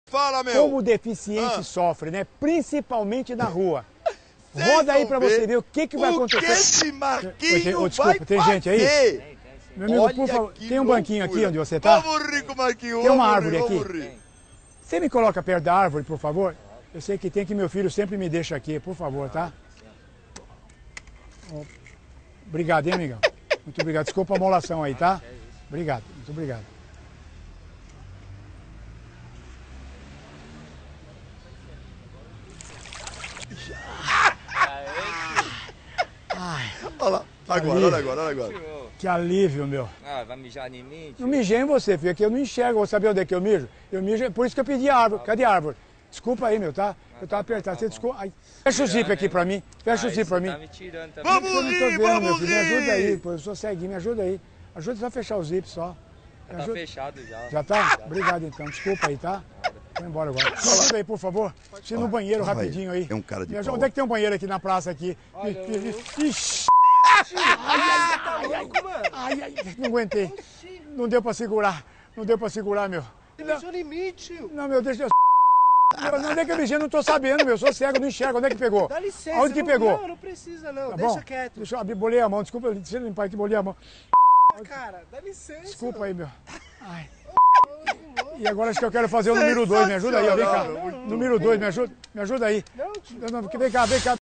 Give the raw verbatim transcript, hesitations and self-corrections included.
Fala, meu. Como o deficiente ah. sofre, né? Principalmente na rua. Roda aí pra você ver o que, que vai acontecer. O que esse Marquinho oh, desculpa, vai tem fazer? gente aí? Meu amigo, Olha, por favor, tem um loucura. banquinho aqui onde você tá? Vamos rir com o Marquinho. Tem uma vamos árvore rir, aqui? Vamos rir. Você me coloca perto da árvore, por favor? Eu sei que tem, que meu filho sempre me deixa aqui, por favor, tá? Obrigado, hein, amigão? Muito obrigado. Desculpa a molação aí, tá? Obrigado, muito obrigado. Ai, olha lá, agora, olha agora, olha agora. Que alívio, meu. Ah, vai mijar em mim? Não mijei em você, filho, aqui eu não enxergo. Vou saber onde é que eu mijo? Eu mijo, por isso que eu pedi a árvore. Cadê a árvore? Desculpa aí, meu, tá? Eu tava apertado. Você desculpa. Ai. Fecha o zíper aqui pra mim. Fecha o zíper pra mim. Tá me tirando também. Vamos Eu não tô rir, vendo, meu vamos filho. Me ajuda aí, rir. pô. Eu sou ceguinho, me ajuda aí. Ajuda só a fechar o zíper só. Me Tá ajuda. fechado já. Já tá? Obrigado então. Desculpa aí, tá? Vou embora agora. Me ajuda aí, por favor. Preciso ir no banheiro Vai, rapidinho aí. é um cara de Me ajuda. pau. Onde é que tem um banheiro aqui na praça aqui? Ixi. Ai, ai, ai, ai, ai, não aguentei. Não deu pra segurar. Não deu pra segurar, meu. Tem seu limite. Não, meu, deixa eu... Meu, onde é que eu mijei? Eu não tô sabendo, meu. Eu sou cego, não enxergo. Onde é que pegou? Dá licença. Aonde que não, pegou? Não, não precisa não. Tá Deixa bom? quieto. Deixa eu abrir, bolei a mão. Desculpa, deixa eu limpar aqui, bolei a mão. Cara, dá licença. Desculpa aí, meu. Ai. E agora acho que eu quero fazer o número dois. Me ajuda aí, ó. Vem cá. Número dois, me ajuda. Me ajuda aí. Não, tio. Não, não, vem cá, vem cá.